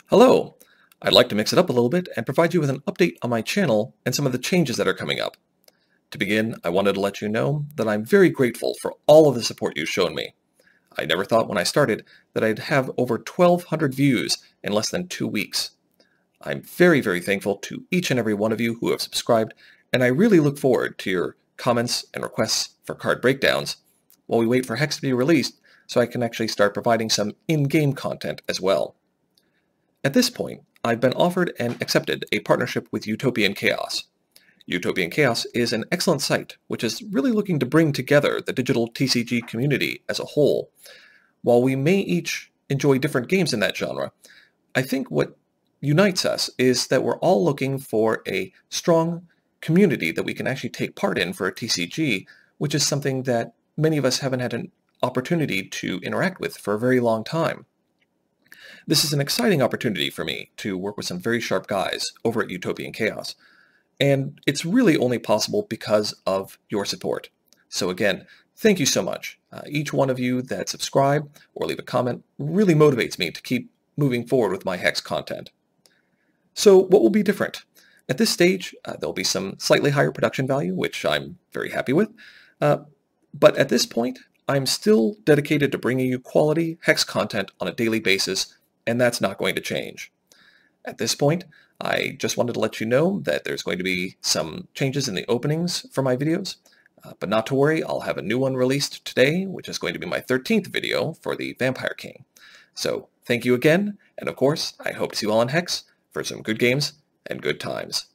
Hello! I'd like to mix it up a little bit and provide you with an update on my channel and some of the changes that are coming up. To begin, I wanted to let you know that I'm very grateful for all of the support you've shown me. I never thought when I started that I'd have over 1,200 views in less than 2 weeks. I'm very, very thankful to each and every one of you who have subscribed, and I really look forward to your comments and requests for card breakdowns while we wait for Hex to be released so I can actually start providing some in-game content as well. At this point, I've been offered and accepted a partnership with Utopian Chaos. Utopian Chaos is an excellent site which is really looking to bring together the digital TCG community as a whole. While we may each enjoy different games in that genre, I think what unites us is that we're all looking for a strong community that we can actually take part in for a TCG, which is something that many of us haven't had an opportunity to interact with for a very long time. This is an exciting opportunity for me to work with some very sharp guys over at Utopian Chaos, and it's really only possible because of your support. So again, thank you so much. Each one of you that subscribe or leave a comment really motivates me to keep moving forward with my Hex content. So what will be different? At this stage, there'll be some slightly higher production value, which I'm very happy with. But at this point, I'm still dedicated to bringing you quality Hex content on a daily basis, and that's not going to change. At this point, I just wanted to let you know that there's going to be some changes in the openings for my videos, but not to worry, I'll have a new one released today, which is going to be my 13th video for the Vampire King. So thank you again, and of course, I hope to see you all on Hex for some good games and good times.